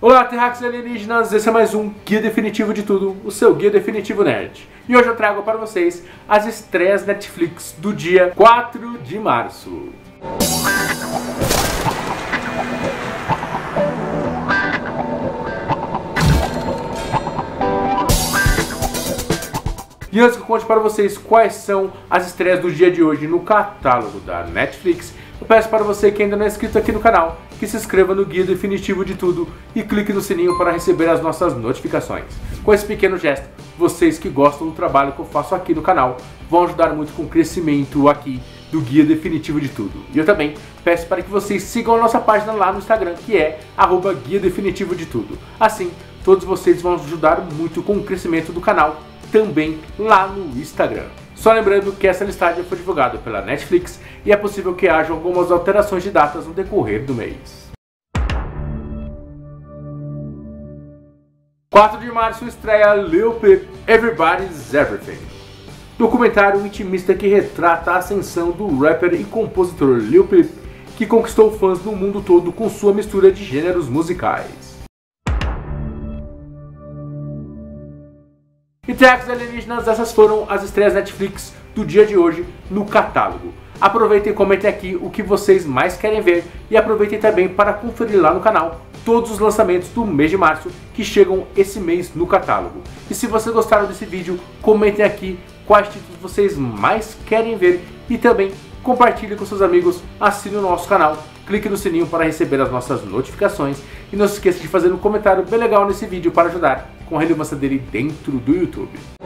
Olá, terráqueos alienígenas, esse é mais um Guia Definitivo de Tudo, o seu Guia Definitivo Nerd. E hoje eu trago para vocês as estreias Netflix do dia 4 de março. E antes que eu conte para vocês quais são as estreias do dia de hoje no catálogo da Netflix, eu peço para você que ainda não é inscrito aqui no canal, que se inscreva no Guia Definitivo de Tudo e clique no sininho para receber as nossas notificações. Com esse pequeno gesto, vocês que gostam do trabalho que eu faço aqui no canal vão ajudar muito com o crescimento aqui do Guia Definitivo de Tudo. E eu também peço para que vocês sigam a nossa página lá no Instagram, que é @Guia Definitivo de Tudo. Assim, todos vocês vão ajudar muito com o crescimento do canal também lá no Instagram. Só lembrando que essa listagem foi divulgada pela Netflix e é possível que haja algumas alterações de datas no decorrer do mês. 4 de março estreia Lil Peep, Everybody's Everything. Documentário intimista que retrata a ascensão do rapper e compositor Lil Peep, que conquistou fãs no mundo todo com sua mistura de gêneros musicais. E terráqueos alienígenas, essas foram as estreias Netflix do dia de hoje no catálogo. Aproveitem e comentem aqui o que vocês mais querem ver e aproveitem também para conferir lá no canal todos os lançamentos do mês de março que chegam esse mês no catálogo. E se vocês gostaram desse vídeo, comentem aqui quais títulos vocês mais querem ver e também compartilhe com seus amigos, assine o nosso canal, clique no sininho para receber as nossas notificações e não se esqueça de fazer um comentário bem legal nesse vídeo para ajudar com a relevância dele dentro do YouTube.